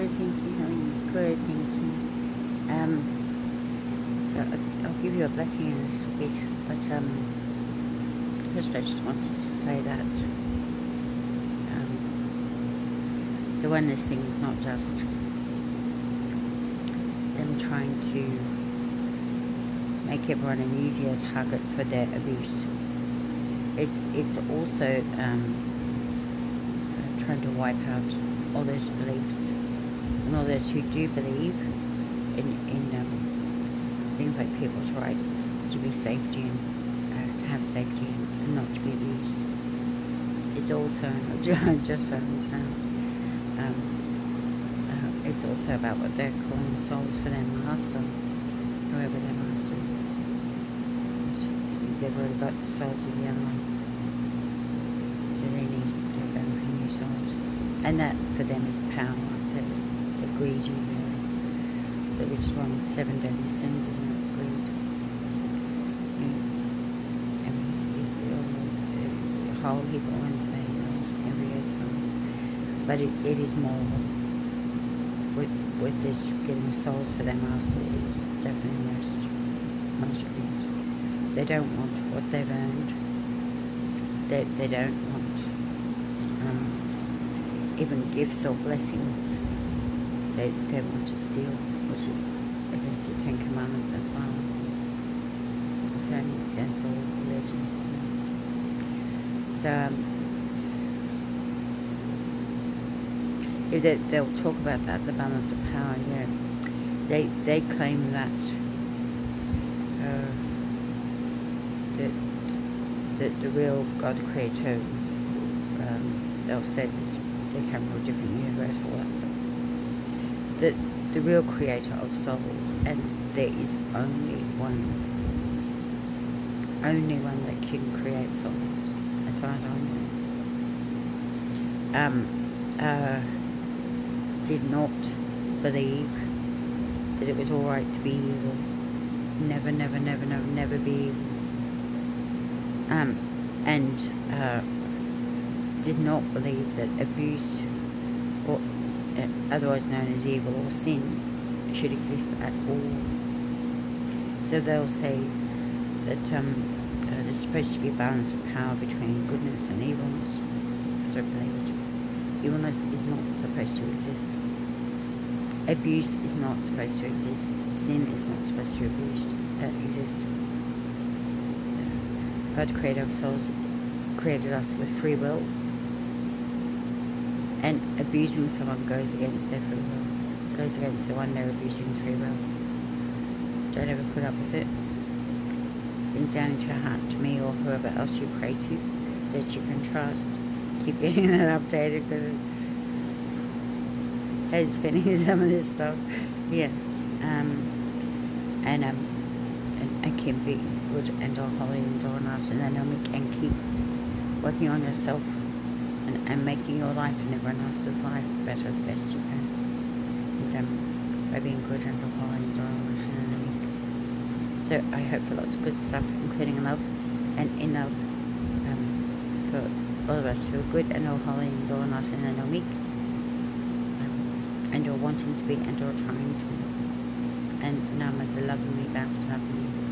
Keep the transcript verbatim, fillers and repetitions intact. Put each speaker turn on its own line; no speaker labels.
good, thank you, Helen. Good, thank you. Um, so I'll, I'll give you a blessing in a little bit, but um, first I just wanted to say that um, the oneness thing is not just them trying to make everyone an easier target for their abuse. It's it's also um, uh, trying to wipe out all those beliefs and all those who do believe in, in um, things like people's rights to be safety and uh, to have safety and, and not to be abused. It's also not just for themselves. Um, uh, it's also about what they're calling souls for their master, whoever their master is. They've already got the souls of the other ones, so they need to go for new souls. And that for them is power, the, the greed, the, which is one of the seven deadly sins, isn't it? Greed. Yeah. And the whole heap of ones they know every earth. But it, it is more with with this getting souls for their master is definitely most most greed. They don't want what they've earned. They they don't want um even gifts or blessings. They, they want to steal, which is against the Ten Commandments as well. It's only against all religions, isn't it? So, um, if they, they'll talk about that, the balance of power, yeah. They, they claim that, uh, that, that the real God Creator, um, they'll say this, they come from a different universe, all that stuff. That the real creator of souls, and there is only one, only one that can create souls, as far as I know. Um, uh, did not believe that it was alright to be evil. Never, never, never, never, never be evil. Um, and uh, did not believe that abuse, or otherwise known as evil or sin, should exist at all. So they'll say that um, uh, there's supposed to be a balance of power between goodness and evilness. I don't believe it. Evilness is not supposed to exist. Abuse is not supposed to exist. Sin is not supposed to abuse, uh, exist. God, creator of souls, created us with free will. And abusing someone goes against their free will, goes against the one they're abusing's free will. Don't ever put up with it. Think down into your heart to me or whoever else you pray to that you can trust. Keep getting that updated because head spinning some of this stuff. Yeah. Um, and um, and, and keep being good and all holy and all nice and dynamic and keep working on yourself. And, and making your life and everyone else's life better the best you can. And um, by being good and holy and dynamic. So I hope for lots of good stuff, including love and in love, um, for all of us who are good and all holy and all nice and dynamic, um, and all wanting to be and all trying to be. And now may the love of me, best love me.